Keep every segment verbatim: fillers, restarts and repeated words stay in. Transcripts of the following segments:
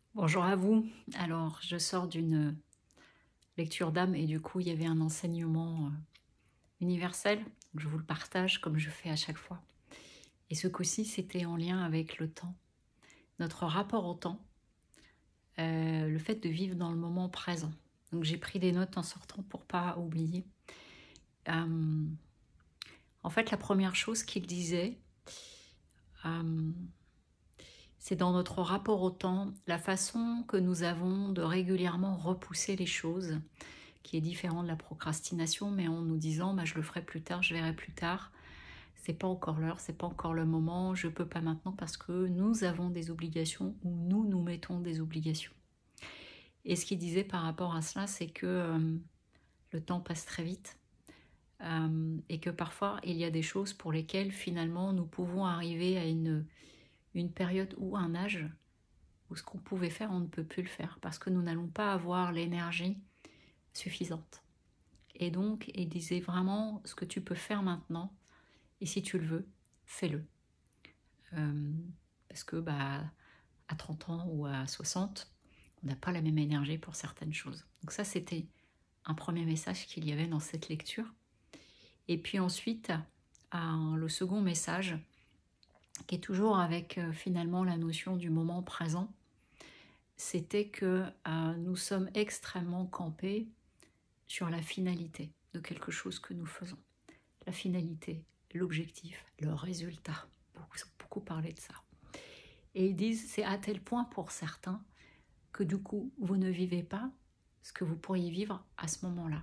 Bonjour à vous. Alors, je sors d'une lecture d'âme et du coup, il y avait un enseignement euh, universel. Donc, je vous le partage comme je fais à chaque fois. Et ce coup-ci, c'était en lien avec le temps. Notre rapport au temps, euh, le fait de vivre dans le moment présent. Donc, j'ai pris des notes en sortant pour pas oublier. Euh, en fait, la première chose qu'il disait, euh, c'est dans notre rapport au temps, la façon que nous avons de régulièrement repousser les choses, qui est différent de la procrastination, mais en nous disant bah, je le ferai plus tard, je verrai plus tard, c'est pas encore l'heure, c'est pas encore le moment, je peux pas maintenant parce que nous avons des obligations ou nous nous mettons des obligations. Et ce qu'il disait par rapport à cela, c'est que euh, le temps passe très vite euh, et que parfois il y a des choses pour lesquelles finalement nous pouvons arriver à une, une période ou un âge où ce qu'on pouvait faire, on ne peut plus le faire parce que nous n'allons pas avoir l'énergie suffisante. Et donc, il disait vraiment ce que tu peux faire maintenant, et si tu le veux, fais-le. Euh, parce que bah, à trente ans ou à soixante, on n'a pas la même énergie pour certaines choses. Donc ça, c'était un premier message qu'il y avait dans cette lecture. Et puis ensuite, un, le second message, qui est toujours avec euh, finalement la notion du moment présent, c'était que euh, nous sommes extrêmement campés sur la finalité de quelque chose que nous faisons. La finalité, l'objectif, le résultat. Beaucoup, beaucoup parlé de ça. Et ils disent, c'est à tel point pour certains que du coup, vous ne vivez pas ce que vous pourriez vivre à ce moment-là.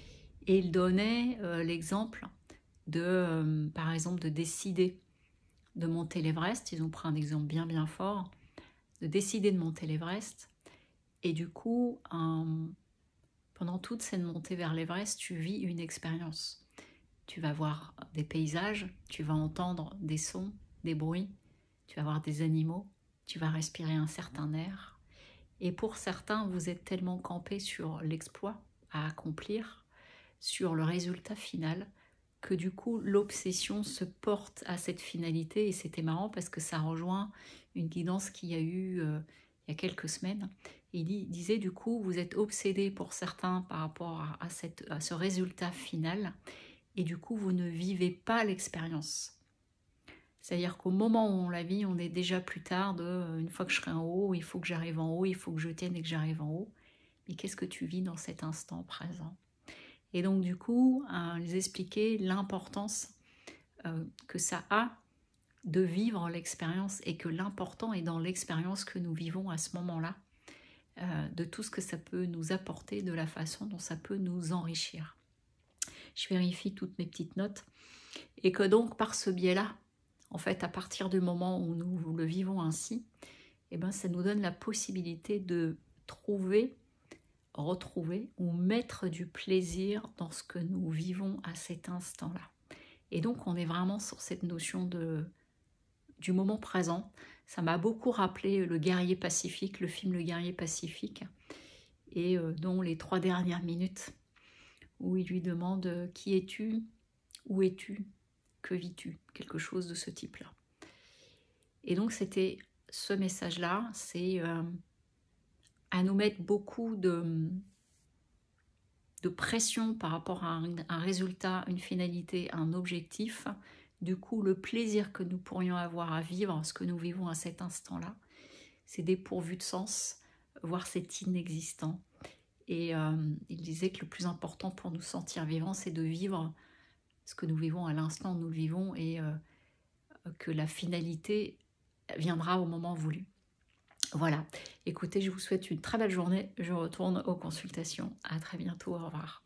Et ils donnaient euh, l'exemple de, euh, par exemple, de décider de monter l'Everest. Ils ont pris un exemple bien bien fort, de décider de monter l'Everest. Et du coup, un, pendant toute cette montée vers l'Everest, tu vis une expérience. Tu vas voir des paysages, tu vas entendre des sons, des bruits, tu vas voir des animaux, tu vas respirer un certain air. Et pour certains, vous êtes tellement campés sur l'exploit à accomplir, sur le résultat final, que du coup l'obsession se porte à cette finalité. Et c'était marrant parce que ça rejoint une guidance qu'il y a eu euh, il y a quelques semaines. Il disait du coup, vous êtes obsédés pour certains par rapport à, à, cette, à ce résultat final. Et du coup, vous ne vivez pas l'expérience. C'est-à-dire qu'au moment où on la vit, on est déjà plus tard de une fois que je serai en haut, il faut que j'arrive en haut, il faut que je tienne et que j'arrive en haut. Mais qu'est-ce que tu vis dans cet instant présent? Et donc du coup, euh, les expliquer l'importance euh, que ça a de vivre l'expérience et que l'important est dans l'expérience que nous vivons à ce moment-là, euh, de tout ce que ça peut nous apporter, de la façon dont ça peut nous enrichir. Je vérifie toutes mes petites notes. Et que donc, par ce biais-là, en fait, à partir du moment où nous le vivons ainsi, eh ben, ça nous donne la possibilité de trouver, retrouver ou mettre du plaisir dans ce que nous vivons à cet instant-là. Et donc, on est vraiment sur cette notion de, du moment présent. Ça m'a beaucoup rappelé Le Guerrier Pacifique, le film Le Guerrier Pacifique, et euh, dont les trois dernières minutes, où il lui demande « Qui es-tu ? Où es-tu ? Que vis-tu » Quelque chose de ce type-là. Et donc, c'était ce message-là, c'est euh, à nous mettre beaucoup de, de pression par rapport à un, un résultat, une finalité, un objectif. Du coup, le plaisir que nous pourrions avoir à vivre, ce que nous vivons à cet instant-là, c'est dépourvu de sens, voire c'est inexistant. Et euh, il disait que le plus important pour nous sentir vivants, c'est de vivre ce que nous vivons à l'instant où nous le vivons et euh, que la finalité viendra au moment voulu. Voilà, écoutez, je vous souhaite une très belle journée. Je retourne aux consultations. À très bientôt, au revoir.